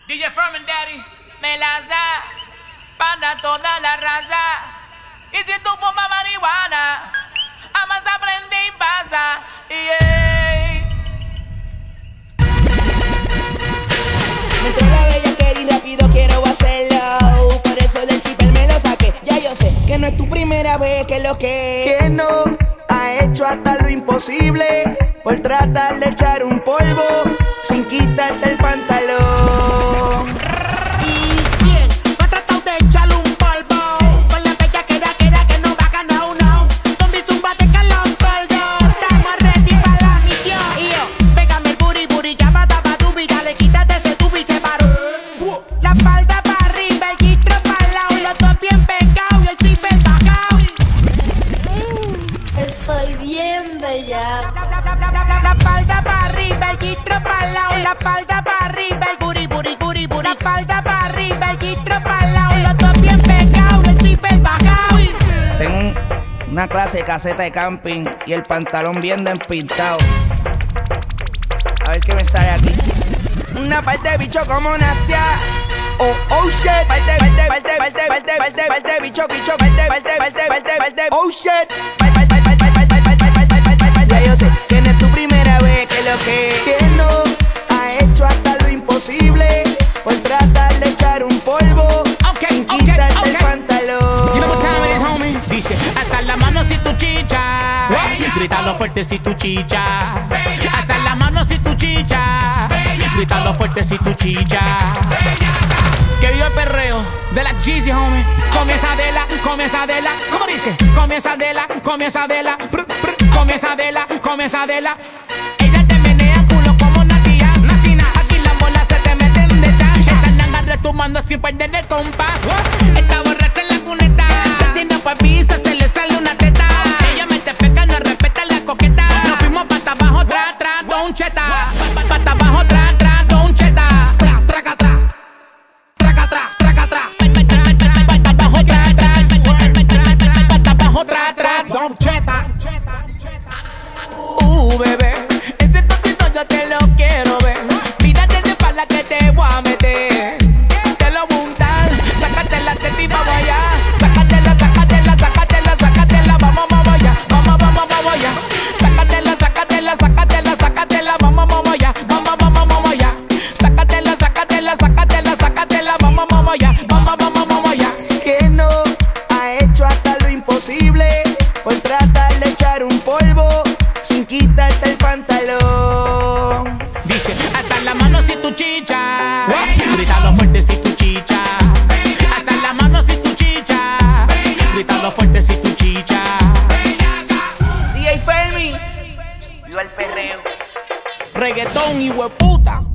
DJ Furman Daddy me las da para toda la raza. Y si tú fumas marihuana, amas aprende y pasa. Yeah. Me entró la bellaquera y rápido quiero hacerlo. Por eso del chipper me lo saqué. Ya yo sé que no es tu primera vez que lo que no ha hecho hasta lo imposible por tratar de echar un polvo sin quitarse el pantalón. ¿Y quién no ha tratado de echarle un polvo? Con la bellaquera que no baja no. Zombie zumba de los soldos. Estamos ready para la misión. Y yo, pégame el buri, llama daba dubi. Dale, quítate ese tubi y se paró. La espalda para arriba, el gistro para el lado. Los dos bien pegados y el zipper bajado. Estoy bien bella. La espalda para arriba, el gistro para el lado. La espalda para arriba, el buri. La espalda para arriba, el gistro para el lado. Los dos bien pegados y el zipper bajado. Tengo una clase de caseta de camping y el pantalón bien despintado. A ver qué me sale aquí. Una parte de bicho como Nastia. Oh shit. Parte bicho. Oh shit. Ya yo sé que no es tu primera vez que lo que no ha hecho hasta lo imposible por tratar de echar un polvo sin quitarse el pantalón. You know what time it is, homie? Dice, hasta la mano si tu chicha. Grítalo fuerte si tu chicha. Hasta la mano si tu chicha. Grítalo fuerte si tu chicha. Que viva el perreo de la Jeezy, homie. Comienza de la. ¿Cómo dice? Comienza de la. Comienza de la. Ella te menea culo como Nadia. Nacina, aquí las bolas se te meten de jazz. Esa nanga retumbando sin perder el compás. Está borracha en la cuneta. Se tiene pa' pisa, se le sale una teta. Ella mete feca, no respeta la coqueta. Nos fuimos pata abajo, tra, don cheta. Pata abajo, tra, don cheta. Traca, tra. Pata abajo, tra, don cheta. Bebé, ese totito yo te lo quiero ver. Mírate de espalda que te voy a meter. Te lo montar, sácate la teta y vamos allá. Sácatela, vamos allá. Vamos allá. Sácatela, vamos allá. Vamos allá. Sácatela, vamos allá. Vamos allá. Que no ha hecho hasta lo imposible por tratar de echar un polvo sin quitarse el pantalón. Dice, hasta la mano si tu chicha. Grítalo fuerte si tu chicha. Hasta la mano si tu chicha. Grítalo fuerte si tu chicha. DJ Fermi, viva el perreo. Reggaetón y hueputa.